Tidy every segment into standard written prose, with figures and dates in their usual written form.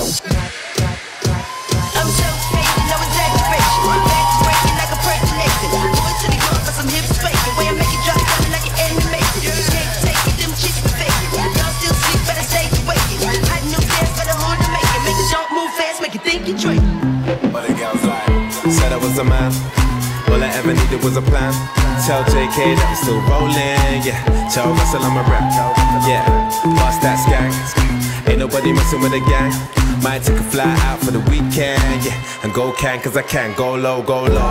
I'm so faded, no exaggeration. Back breaking like a pregnant. Going to the club for some hips faking. Way I make it drop down like an animation. You can't take it, them chicks be faking. Y'all still sleep, better stay awake. Hot new dance for the hood to make it. Make it don't move fast, make it think you drink. But the girls like, said I was a man. All I ever needed was a plan. Tell JK that I'm still rolling, yeah. Tell Russell I'm a rap, yeah. Bust that gang. Ain't nobody messing with the gang. Might take a fly out for the weekend, yeah. And go can, cause I can. Go low, go low.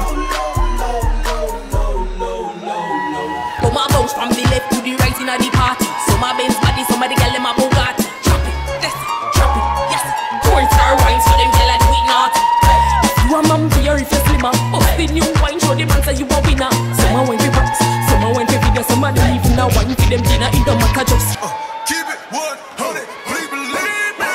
But my bounce from the left to the right in the party. So my Benz body, some of the gal in my Bugatti. Drop it, that's it, drop it, yes. Porn star wine, so them gal like do it naughty. You a man for your if you're slimmer. Bust the new wine, show the man say you a winner. Some a wine for props, some a wine for video. Some of them even a wine for them dinner. It don't matter just keep it 100, please believe me.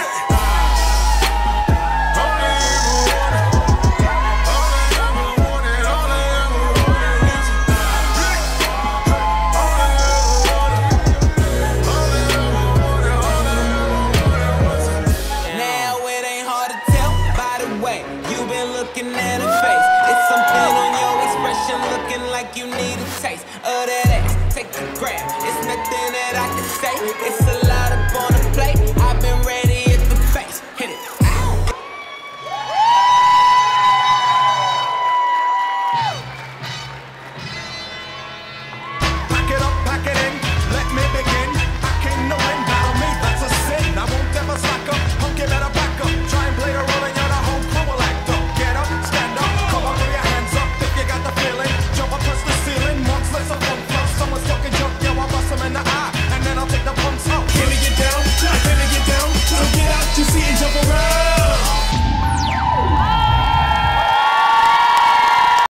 Now it ain't hard to tell by the way you been looking at her face. It's something on your expression, looking like you need a taste of that ass. Take a grab. It's nothing that I can say. It's a